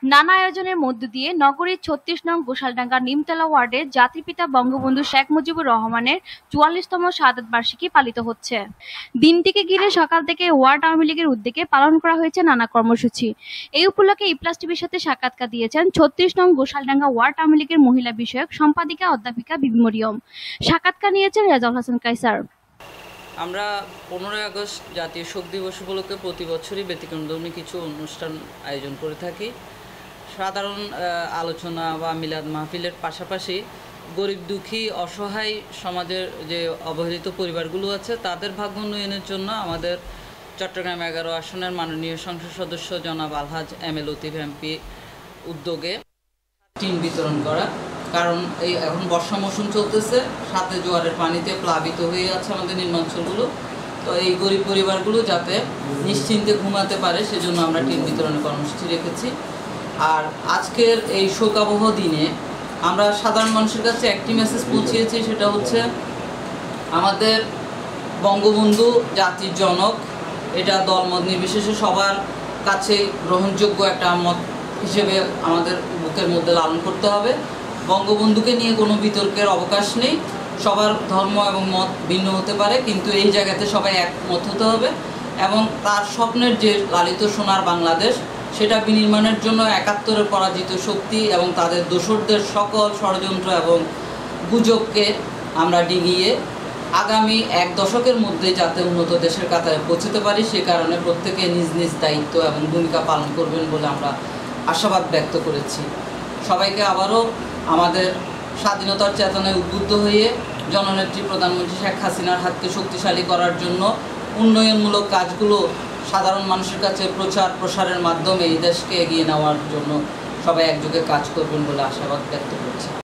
নানা আয়োজনের মধ্য দিয়ে নগরীর ৩৬ নং গোশালডাঙ্গা নিমতলা ওয়ার্ডে জাতির পিতা বঙ্গবন্ধু শেখ মুজিবুর রহমানের ৪৪তম শাহাদাত বার্ষিকী পালিত হচ্ছে। দিনটিকে ঘিরে সকাল থেকে ওয়ার্ড আওয়ামী লীগের উদ্যোগে পালন করা হয়েছে নানা কর্মসূচি। এই উপলক্ষে ইপ্লাস টিভির সাথে সাক্ষাৎকার দিয়েছেন ৩৬ নং গোশালডাঙ্গা ওয়ার্ড আওয়ামী লীগের মহিলা বিষয়ক সম্পাদিকা অধ্যাপিকা বিবি মরিয়ম। সাক্ষাৎকার নিয়েছেন রেজাউল হাসান কায়সার। আমরা 15ই আগস্ট জাতীয় শোক দিবস উপলক্ষে প্রতি বছরই ব্যতিক্রমধর্মী কিছু অনুষ্ঠান আয়োজন করে থাকি। সাধারণ আলোচনা বা মিলাদ মাহফিলের পাশাপাশি গরিব দুঃখী অসহায় সমাজের যে অবহেলিত পরিবারগুলো আছে তাদের ভাগ্য উন্নয়নের জন্য আমাদের চট্টগ্রাম 11 আসনের মাননীয় সংসদ সদস্য জনাব Alhaj M A Latif MP উদ্যোগে টিন বিতরণ করা। কারণ এই এখন বর্ষা মৌসুম চলতেছে, সাথে জোয়ারের পানিতে প্লাবিত হয়ে আছে আমাদের নিম্নাঞ্চলগুলো। তো এই গরিব পরিবারগুলো যাতে নিশ্চিন্তে ঘুমাতে পারে সেজন্য আমরা টিন বিতরণের কর্মসূচি রেখেছি। আর আজকের এই শোকাবহ দিনে আমরা সাধারণ মানুষের কাছে একটি মেসেজ পৌঁছিয়েছি, সেটা হচ্ছে আমাদের বঙ্গবন্ধু জাতির জনক, এটা দলমত নির্বিশেষে সবার কাছে গ্রহণযোগ্য একটা মত হিসেবে আমাদের বুকের মধ্যে লালন করতে হবে। বঙ্গবন্ধুকে নিয়ে কোনো বিতর্কের অবকাশ নেই। সবার ধর্ম এবং মত ভিন্ন হতে পারে, কিন্তু এই জায়গাতে সবাই একমত হতে হবে এবং তার স্বপ্নের যে লালিত সোনার বাংলাদেশ সেটা বিনির্মাণের জন্য ৭১-এর পরাজিত শক্তি এবং তাদের দোসরদের সকল ষড়যন্ত্র এবং গুজবকে আমরা ডিঙিয়ে আগামী ১ দশকের মধ্যে যাতে উন্নত দেশের কাতারে পৌঁছতে পারি, সে কারণে প্রত্যেকে নিজ নিজ দায়িত্ব এবং ভূমিকা পালন করবেন বলে আমরা আশাবাদ ব্যক্ত করেছি। সবাইকে আবারও আমাদের স্বাধীনতার চেতনায় উদ্বুদ্ধ হয়ে জননেত্রী প্রধানমন্ত্রী শেখ হাসিনার হাতকে শক্তিশালী করার জন্য উন্নয়নমূলক কাজগুলো সাধারণ মানুষের কাছে প্রচার প্রসারের মাধ্যমে এই দেশকে এগিয়ে নেওয়ার জন্য সবাই একযোগে কাজ করবেন বলে আশাবাদ ব্যক্ত করছি।